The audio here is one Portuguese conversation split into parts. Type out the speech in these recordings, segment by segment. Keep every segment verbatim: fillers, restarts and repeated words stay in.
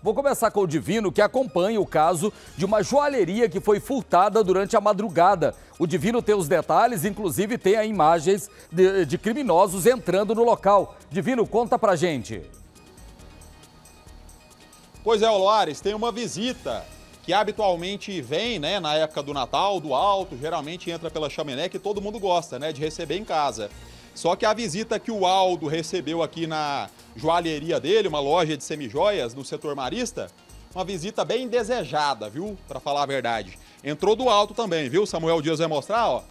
Vou começar com o Divino, que acompanha o caso de uma joalheria que foi furtada durante a madrugada. O Divino tem os detalhes, inclusive tem as imagens de, de criminosos entrando no local. Divino, conta pra gente. Pois é, Loares, tem uma visita que habitualmente vem, né, na época do Natal, do Alto, geralmente entra pela chaminé, que todo mundo gosta, né, de receber em casa. Só que a visita que o Aldo recebeu aqui na joalheria dele, uma loja de semijoias no setor marista, uma visita bem desejada, viu? Para falar a verdade. Entrou do alto também, viu? Samuel Dias vai mostrar, ó.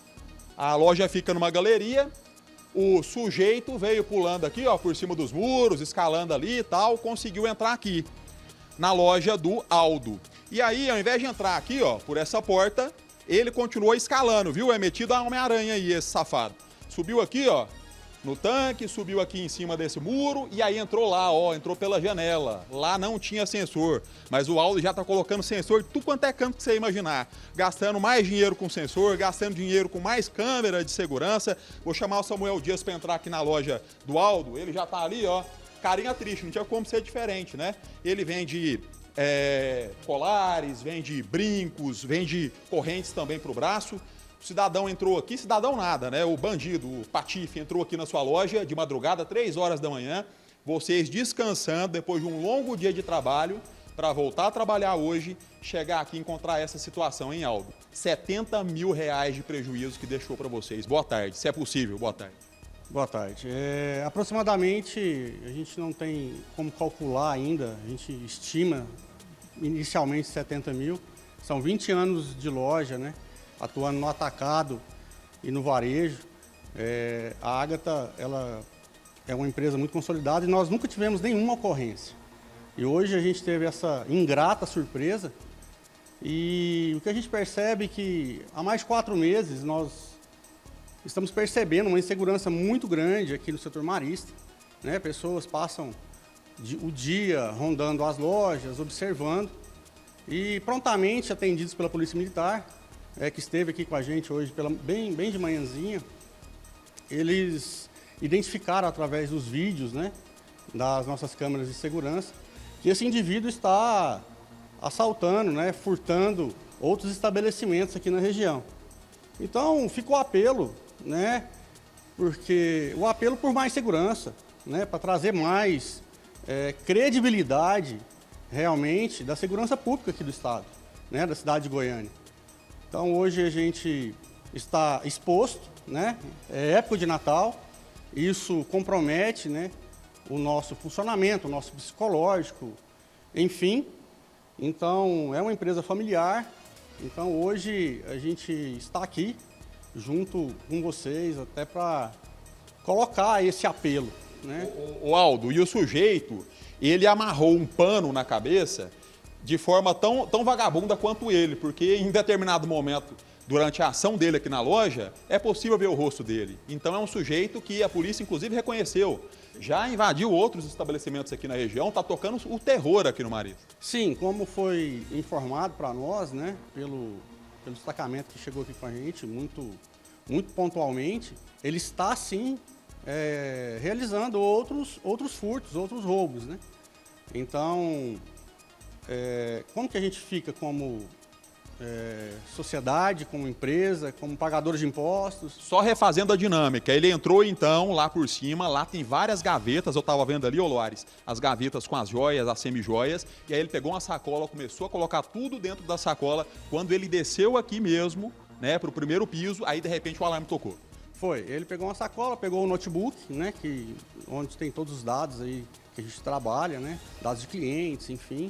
A loja fica numa galeria, o sujeito veio pulando aqui, ó, por cima dos muros, escalando ali e tal, conseguiu entrar aqui, na loja do Aldo. E aí, ao invés de entrar aqui, ó, por essa porta, ele continuou escalando, viu? É metido a Homem-Aranha aí, esse safado. Subiu aqui, ó, no tanque, subiu aqui em cima desse muro e aí entrou lá, ó, entrou pela janela. Lá não tinha sensor, mas o Aldo já tá colocando sensor de tudo quanto é canto que você imaginar. Gastando mais dinheiro com sensor, gastando dinheiro com mais câmera de segurança. Vou chamar o Samuel Dias para entrar aqui na loja do Aldo. Ele já tá ali, ó, carinha triste, não tinha como ser diferente, né? Ele vende é, colares, vende brincos, vende correntes também pro braço. O cidadão entrou aqui, cidadão nada, né? O bandido, o patife, entrou aqui na sua loja de madrugada, três horas da manhã. Vocês descansando depois de um longo dia de trabalho para voltar a trabalhar hoje, chegar aqui e encontrar essa situação, hein, Aldo? setenta mil reais de prejuízo que deixou para vocês. Boa tarde, se é possível, boa tarde. Boa tarde. É, aproximadamente, a gente não tem como calcular ainda, a gente estima inicialmente setenta mil. São vinte anos de loja, né? Atuando no atacado e no varejo. É, a Ágata, ela é uma empresa muito consolidada e nós nunca tivemos nenhuma ocorrência. E hoje a gente teve essa ingrata surpresa e o que a gente percebe é que há mais de quatro meses nós estamos percebendo uma insegurança muito grande aqui no setor marista, né? Pessoas passam o dia rondando as lojas, observando e prontamente atendidos pela Polícia Militar, É, que esteve aqui com a gente hoje, pela, bem, bem de manhãzinha, eles identificaram através dos vídeos, né, das nossas câmeras de segurança, que esse indivíduo está assaltando, né, furtando outros estabelecimentos aqui na região. Então, fica o apelo, né, porque o apelo por mais segurança, né, para trazer mais é, credibilidade realmente da segurança pública aqui do estado, né, da cidade de Goiânia. Então, hoje a gente está exposto, né? É época de Natal, isso compromete, né, o nosso funcionamento, o nosso psicológico, enfim. Então, é uma empresa familiar, então hoje a gente está aqui junto com vocês até para colocar esse apelo, né? O, o Aldo, e o sujeito, ele amarrou um pano na cabeça de forma tão, tão vagabunda quanto ele, porque em determinado momento, durante a ação dele aqui na loja, é possível ver o rosto dele. Então é um sujeito que a polícia, inclusive, reconheceu. Já invadiu outros estabelecimentos aqui na região, está tocando o terror aqui no Marista. Sim, como foi informado para nós, né, pelo, pelo destacamento que chegou aqui com a gente, muito, muito pontualmente, ele está, sim, é, realizando outros, outros furtos, outros roubos, né? Então, É, como que a gente fica como é, sociedade, como empresa, como pagadores de impostos? Só refazendo a dinâmica, ele entrou então lá por cima, lá tem várias gavetas, eu estava vendo ali, ô Loares, as gavetas com as joias, as semijoias, e aí ele pegou uma sacola, começou a colocar tudo dentro da sacola. Quando ele desceu aqui mesmo, né, para o primeiro piso, aí de repente o alarme tocou. Foi, ele pegou uma sacola, pegou o notebook, né, que, onde tem todos os dados aí que a gente trabalha, né, dados de clientes, enfim.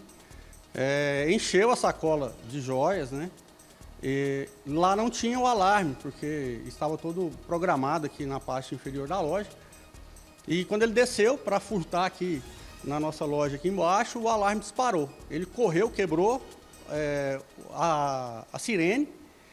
É, encheu a sacola de joias, né? E lá não tinha o alarme, porque estava todo programado aqui na parte inferior da loja. E quando ele desceu para furtar aqui na nossa loja aqui embaixo, o alarme disparou. Ele correu, quebrou é, a, a sirene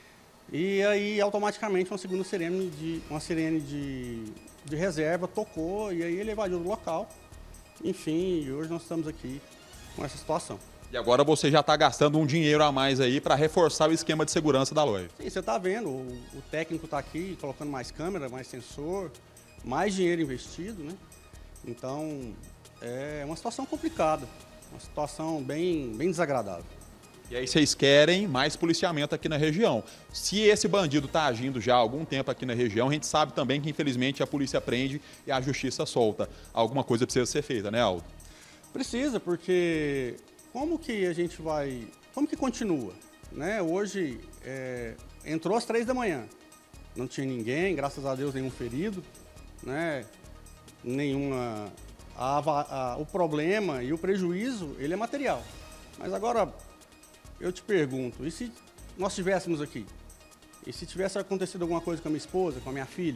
e aí automaticamente uma segunda sirene de, uma sirene de, de reserva tocou e aí ele evadiu do local. Enfim, hoje nós estamos aqui com essa situação. E agora você já está gastando um dinheiro a mais aí para reforçar o esquema de segurança da loja. Sim, você está vendo, o, o técnico está aqui colocando mais câmera, mais sensor, mais dinheiro investido, né? Então, é uma situação complicada. Uma situação bem, bem desagradável. E aí vocês querem mais policiamento aqui na região. Se esse bandido está agindo já há algum tempo aqui na região, a gente sabe também que infelizmente a polícia prende e a justiça solta. Alguma coisa precisa ser feita, né, Aldo? Precisa, porque como que a gente vai... Como que continua? Né? Hoje é, entrou às três da manhã. Não tinha ninguém, graças a Deus nenhum ferido, né? Nenhuma... A, a, o problema e o prejuízo, ele é material. Mas agora... Eu te pergunto, e se nós estivéssemos aqui? E se tivesse acontecido alguma coisa com a minha esposa, com a minha filha?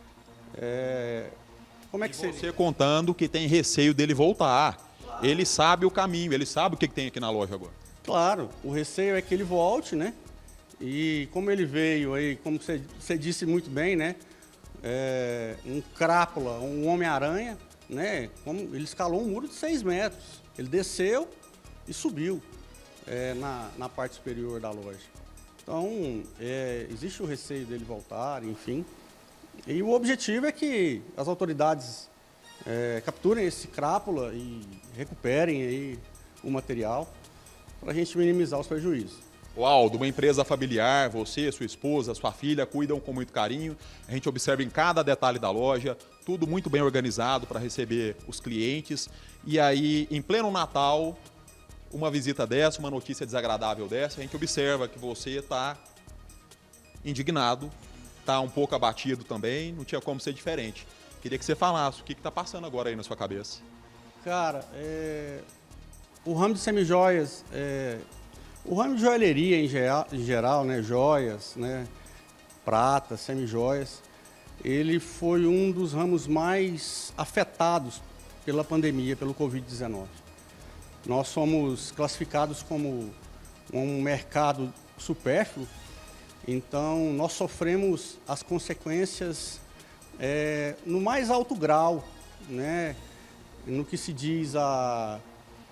É... Como é que seria? Você contando que tem receio dele voltar. Claro. Ele sabe o caminho, ele sabe o que tem aqui na loja agora. Claro, o receio é que ele volte, né? E como ele veio aí, como você, você disse muito bem, né? É... Um crápula, um Homem-Aranha, né? Como ele escalou um muro de seis metros. Ele desceu e subiu. É, na, na parte superior da loja. Então, é, existe o receio dele voltar, enfim. E o objetivo é que as autoridades é, capturem esse crápula e recuperem aí o material para a gente minimizar os prejuízos. O Aldo, uma empresa familiar, você, sua esposa, sua filha cuidam com muito carinho. A gente observa em cada detalhe da loja, tudo muito bem organizado para receber os clientes. E aí, em pleno Natal... Uma visita dessa, uma notícia desagradável dessa, a gente observa que você está indignado, está um pouco abatido também, não tinha como ser diferente. Queria que você falasse o que está passando agora aí na sua cabeça. Cara, é... o ramo de semijoias, é... o ramo de joalheria em geral, em geral, né, joias, né, pratas, semijoias, ele foi um dos ramos mais afetados pela pandemia, pelo covid dezenove. Nós somos classificados como um mercado supérfluo, então nós sofremos as consequências é, no mais alto grau, né, no que se diz a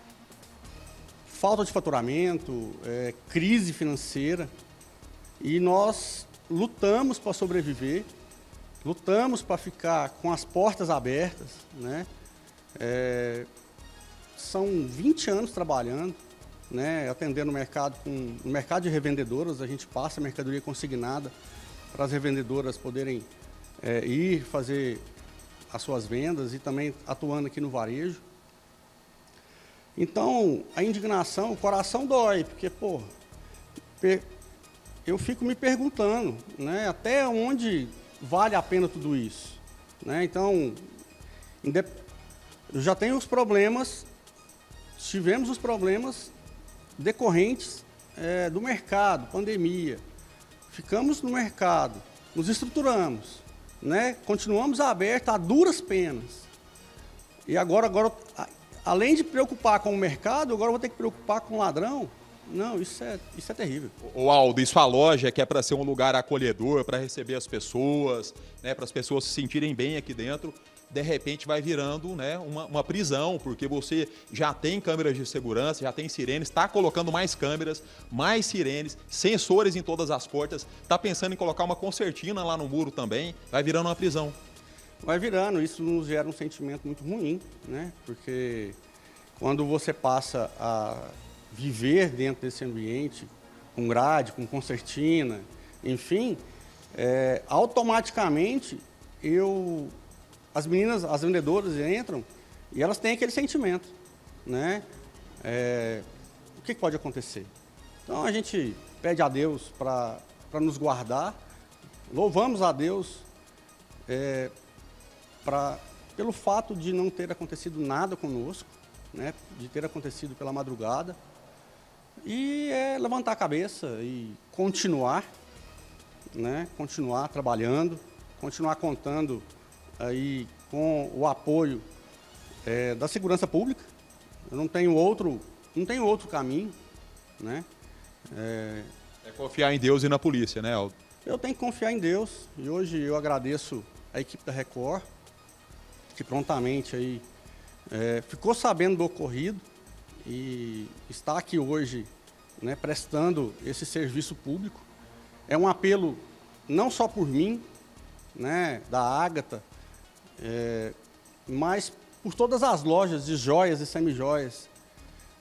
falta de faturamento, é, crise financeira, e nós lutamos para sobreviver, lutamos para ficar com as portas abertas, né, é, são vinte anos trabalhando, né, atendendo o mercado, com, no mercado de revendedoras, a gente passa a mercadoria consignada para as revendedoras poderem é, ir fazer as suas vendas e também atuando aqui no varejo. Então, a indignação, o coração dói, porque, pô, eu fico me perguntando, né, até onde vale a pena tudo isso, né? Então, eu já tenho os problemas. Tivemos os problemas decorrentes é, do mercado, pandemia. Ficamos no mercado, nos estruturamos, né? Continuamos abertos a duras penas. E agora, agora, além de preocupar com o mercado, agora eu vou ter que preocupar com o ladrão. Não, isso é, isso é terrível. O Aldo, isso a loja que é para ser um lugar acolhedor, para receber as pessoas, né, para as pessoas se sentirem bem aqui dentro, de repente vai virando, né, uma, uma prisão, porque você já tem câmeras de segurança, já tem sirenes, está colocando mais câmeras, mais sirenes, sensores em todas as portas, está pensando em colocar uma concertina lá no muro também, vai virando uma prisão. Vai virando, isso nos gera um sentimento muito ruim, né? Porque quando você passa a viver dentro desse ambiente, com grade, com concertina, enfim, é, automaticamente eu... As meninas, as vendedoras entram e elas têm aquele sentimento, né? É, o que pode acontecer? Então a gente pede a Deus para nos guardar, louvamos a Deus é, pra, pelo fato de não ter acontecido nada conosco, né? De ter acontecido pela madrugada, e é levantar a cabeça e continuar, né? Continuar trabalhando, continuar contando aí com o apoio é, da segurança pública. Eu não tenho outro, não tenho outro caminho, né? É... é confiar em Deus e na polícia, né, Aldo? Eu tenho que confiar em Deus, e hoje eu agradeço a equipe da Record, que prontamente aí é, ficou sabendo do ocorrido e está aqui hoje, né, prestando esse serviço público. É um apelo não só por mim, né, da Ágata, É, mas por todas as lojas de joias e semijoias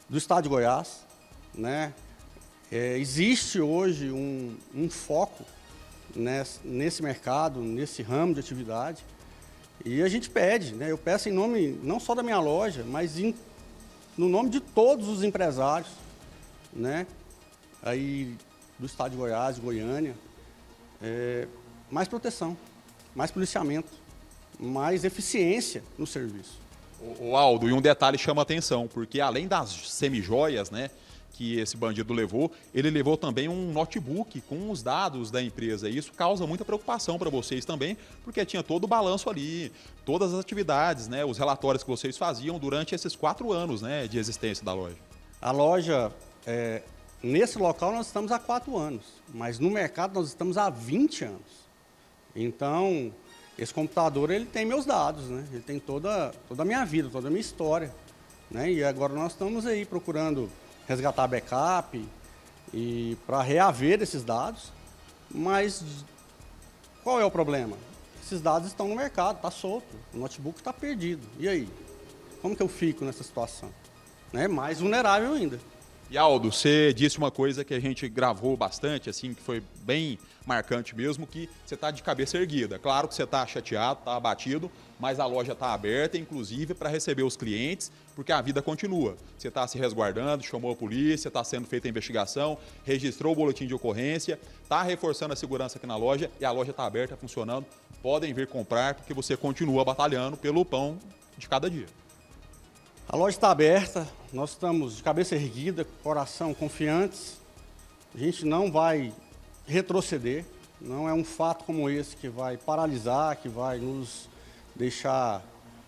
do estado de Goiás, né? É, existe hoje um, um foco nesse, nesse mercado, nesse ramo de atividade, e a gente pede, né? Eu peço em nome não só da minha loja, mas em, no nome de todos os empresários, né? Aí do estado de Goiás, Goiânia, é, mais proteção, mais policiamento, mais eficiência no serviço. O, o Aldo, e um detalhe chama a atenção, porque além das semijoias, né, que esse bandido levou, ele levou também um notebook com os dados da empresa. E isso causa muita preocupação para vocês também, porque tinha todo o balanço ali, todas as atividades, né, os relatórios que vocês faziam durante esses quatro anos, né, de existência da loja. A loja, é, nesse local nós estamos há quatro anos, mas no mercado nós estamos há vinte anos. Então, esse computador ele tem meus dados, né? Ele tem toda, toda a minha vida, toda a minha história, né? E agora nós estamos aí procurando resgatar backup e para reaver esses dados, mas qual é o problema? Esses dados estão no mercado, está solto, o notebook está perdido. E aí? Como que eu fico nessa situação? Né? Mais vulnerável ainda. E Aldo, você disse uma coisa que a gente gravou bastante, assim, que foi bem marcante mesmo, que você está de cabeça erguida. Claro que você está chateado, está abatido, mas a loja está aberta, inclusive, para receber os clientes, porque a vida continua. Você está se resguardando, chamou a polícia, está sendo feita a investigação, registrou o boletim de ocorrência, está reforçando a segurança aqui na loja e a loja está aberta, funcionando. Podem vir comprar, porque você continua batalhando pelo pão de cada dia. A loja está aberta, nós estamos de cabeça erguida, coração confiantes. A gente não vai retroceder, não é um fato como esse que vai paralisar, que vai nos deixar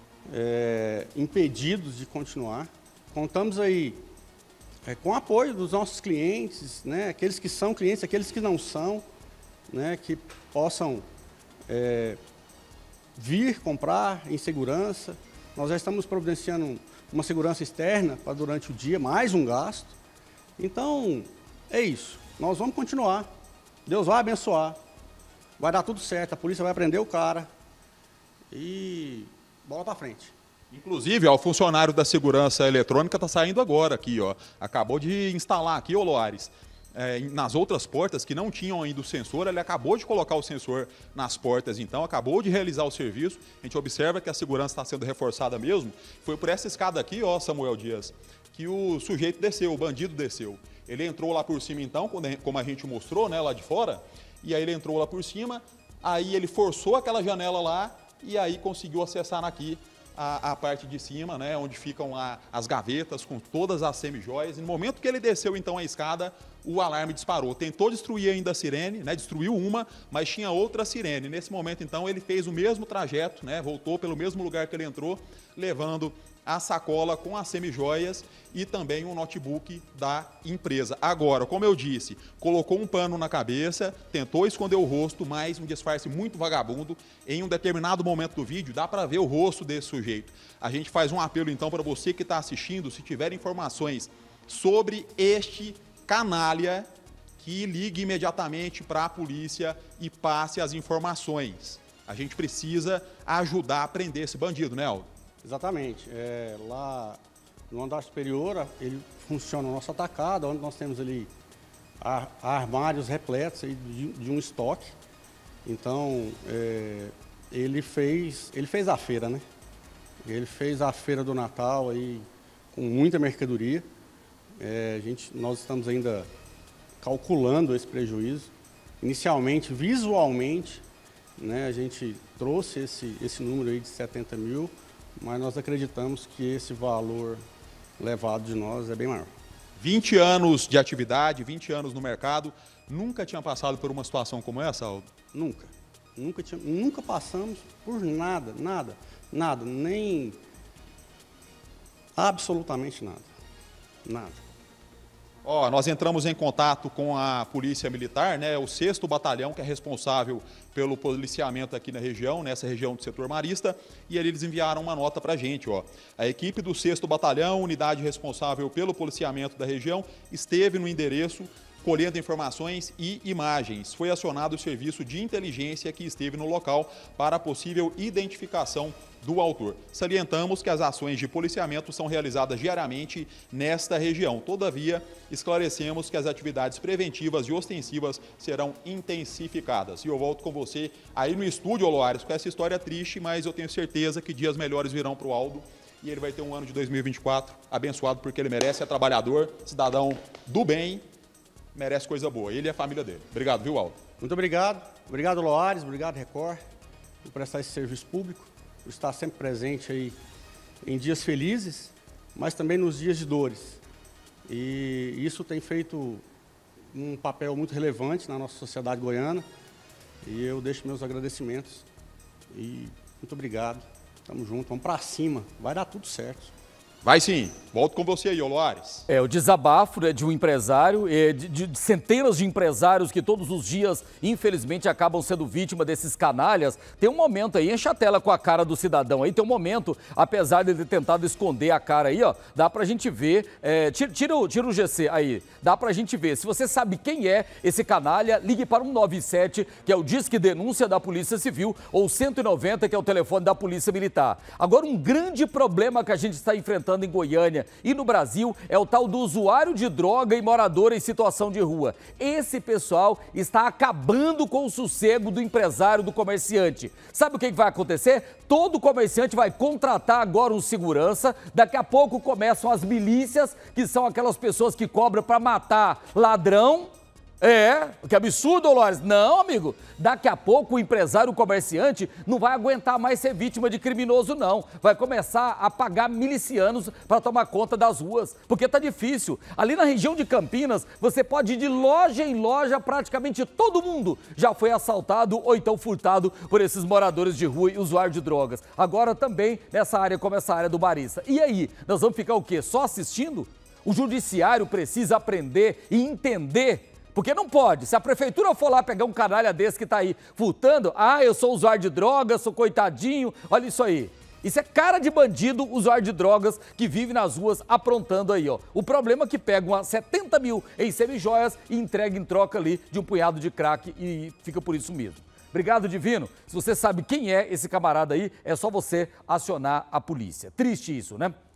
é, impedidos de continuar. Contamos aí é, com o apoio dos nossos clientes, né, aqueles que são clientes, aqueles que não são, né, que possam é, vir comprar em segurança. Nós já estamos providenciando uma segurança externa para durante o dia, mais um gasto. Então, é isso. Nós vamos continuar. Deus vai abençoar. Vai dar tudo certo, a polícia vai prender o cara. E bola para frente. Inclusive, ó, o funcionário da segurança eletrônica está saindo agora aqui, ó. Acabou de instalar aqui, ô Loares, é, nas outras portas que não tinham ainda o sensor, ele acabou de colocar o sensor nas portas, então, acabou de realizar o serviço. A gente observa que a segurança está sendo reforçada mesmo. Foi por essa escada aqui, ó, Samuel Dias, que o sujeito desceu, o bandido desceu. Ele entrou lá por cima, então, como a gente mostrou, né, lá de fora, e aí ele entrou lá por cima, aí ele forçou aquela janela lá e aí conseguiu acessar aqui a, a parte de cima, né, onde ficam lá as gavetas com todas as semijoias. E no momento que ele desceu, então, a escada, o alarme disparou. Tentou destruir ainda a sirene, né, destruiu uma, mas tinha outra sirene. Nesse momento, então, ele fez o mesmo trajeto, né, voltou pelo mesmo lugar que ele entrou, levando a sacola com as semijoias e também um notebook da empresa. Agora, como eu disse, colocou um pano na cabeça, tentou esconder o rosto, mas um disfarce muito vagabundo. Em um determinado momento do vídeo, dá para ver o rosto desse sujeito. A gente faz um apelo, então, para você que está assistindo, se tiver informações sobre este canalha, que ligue imediatamente para a polícia e passe as informações. A gente precisa ajudar a prender esse bandido, né, Aldo? Exatamente. É, lá no andar superior, ele funciona o nosso atacado, onde nós temos ali ar, armários repletos aí de, de um estoque. Então, é, ele, fez, ele fez a feira, né? Ele fez a feira do Natal aí com muita mercadoria. É, a gente, nós estamos ainda calculando esse prejuízo. Inicialmente, visualmente, né, a gente trouxe esse, esse número aí de setenta mil, mas nós acreditamos que esse valor levado de nós é bem maior. vinte anos de atividade, vinte anos no mercado, nunca tinha passado por uma situação como essa, Aldo? Nunca. Nunca, tinha, nunca passamos por nada, nada, nada, nem absolutamente nada, nada. Ó, nós entramos em contato com a Polícia Militar, né, o sexto Batalhão, que é responsável pelo policiamento aqui na região, nessa região do setor marista, e eles enviaram uma nota para a gente. Ó. A equipe do sexto Batalhão, unidade responsável pelo policiamento da região, esteve no endereço colhendo informações e imagens. Foi acionado o serviço de inteligência que esteve no local para a possível identificação do autor. Salientamos que as ações de policiamento são realizadas diariamente nesta região. Todavia, esclarecemos que as atividades preventivas e ostensivas serão intensificadas. E eu volto com você aí no estúdio, Loares, com essa história triste, mas eu tenho certeza que dias melhores virão para o Aldo e ele vai ter um ano de dois mil e vinte e quatro abençoado porque ele merece, é trabalhador, cidadão do bem, merece coisa boa. Ele e a família dele. Obrigado, viu, Aldo? Muito obrigado. Obrigado, Loares. Obrigado, Record, por prestar esse serviço público, por estar sempre presente aí em dias felizes, mas também nos dias de dores. E isso tem feito um papel muito relevante na nossa sociedade goiana. E eu deixo meus agradecimentos. E muito obrigado. Tamo junto, vamos para cima. Vai dar tudo certo. Vai sim. Volto com você aí, Loares. É, o desabafo, né, de um empresário, é, de, de centenas de empresários que todos os dias, infelizmente, acabam sendo vítima desses canalhas. Tem um momento aí, enche a tela com a cara do cidadão aí, tem um momento, apesar de ele ter tentado esconder a cara aí, ó, dá pra gente ver, é, tira, tira, o, tira o G C aí, dá pra gente ver. Se você sabe quem é esse canalha, ligue para um nove sete, que é o Disque Denúncia da Polícia Civil, ou cento e noventa, que é o telefone da Polícia Militar. Agora, um grande problema que a gente está enfrentando em Goiânia e no Brasil é o tal do usuário de droga e morador em situação de rua. Esse pessoal está acabando com o sossego do empresário, do comerciante. Sabe o que vai acontecer? Todo comerciante vai contratar agora um segurança, daqui a pouco começam as milícias, que são aquelas pessoas que cobram para matar ladrão. É, que absurdo, Loares. Não, amigo, daqui a pouco o empresário, o comerciante, não vai aguentar mais ser vítima de criminoso, não. Vai começar a pagar milicianos para tomar conta das ruas, porque tá difícil. Ali na região de Campinas, você pode ir de loja em loja, praticamente todo mundo já foi assaltado ou então furtado por esses moradores de rua e usuários de drogas. Agora também nessa área como essa área do Marista. E aí, nós vamos ficar o quê? Só assistindo? O judiciário precisa aprender e entender. Porque não pode, se a prefeitura for lá pegar um canalha desse que tá aí furtando, ah, eu sou usuário de drogas, sou coitadinho, olha isso aí. Isso é cara de bandido, usuário de drogas, que vive nas ruas aprontando aí, ó. O problema é que pegam a setenta mil em semijoias e entrega em troca ali de um punhado de crack e fica por isso mesmo. Obrigado, Divino. Se você sabe quem é esse camarada aí, é só você acionar a polícia. Triste isso, né?